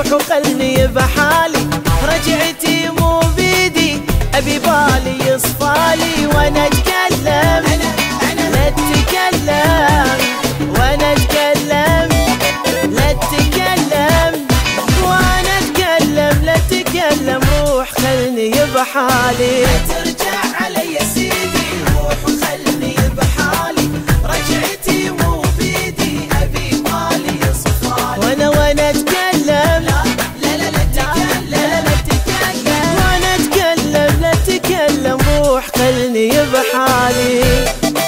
روح وخلني بحالي، رجعتي مو بيدي ابي بالي يصفالي، وانا اتكلم لا اتكلم، وانا اتكلم لا اتكلم، وانا اتكلم لا اتكلم، روح خلني بحالي. لا ترجع علي يا سيدي، روح وخلني بحالي، رجعتي مو بيدي ابي بالي يصفالي، وانا اتكلم لا لا لا لا تكلم، لا تكلم، وانا اتكلم لا اتكلم، روح خلني بحالي.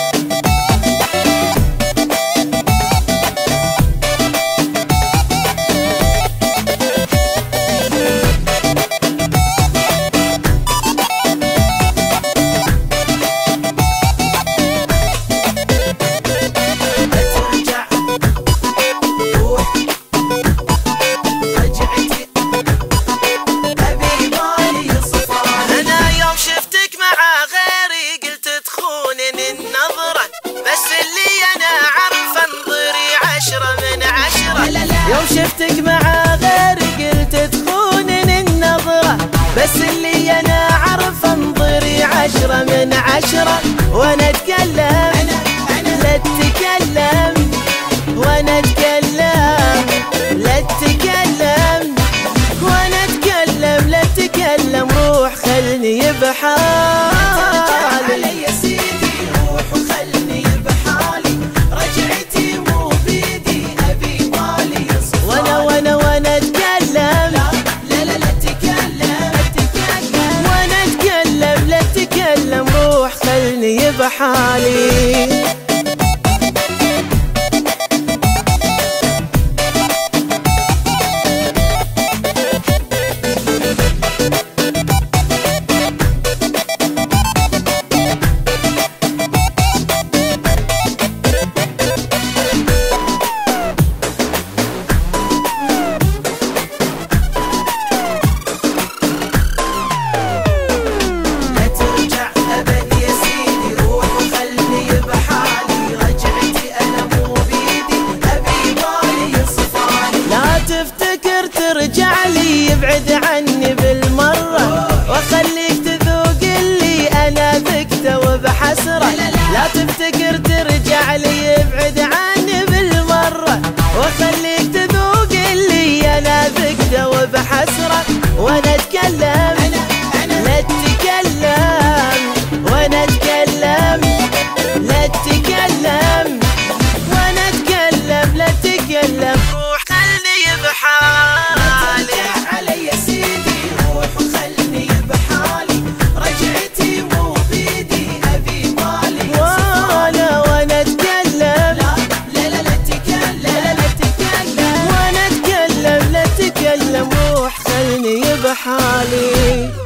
يوم شفتك مع غيري قلت تخونني النظرة، بس اللي انا اعرف انظري 10 من 10، وانا اتكلم لا اتكلم، وانا اتكلم لا اتكلم، وانا اتكلم لا اتكلم، روح خلني بحالي. روح خلني بحالي. تفتكر ترجع لي يبعد عني بالمرة، واخليك تذوق اللي انا ذقته وبحسرة، لا تفتكر ترجع لي يبعد عني بالمرة، واخليك تذوق اللي انا ذقته وبحسرة، وانا اتكلم لا اتكلم، وانا اتكلم لا اتكلم، وانا اتكلم لا اتكلم، روح بحالي. علي يا سيدي، روح وخلني بحالي، رجعتي مو بيدي ابي بالي وانا اتكلم لا لا لا لا تكلم، لا تكلم، وانا اتكلم لا اتكلم، روح خلني بحالي.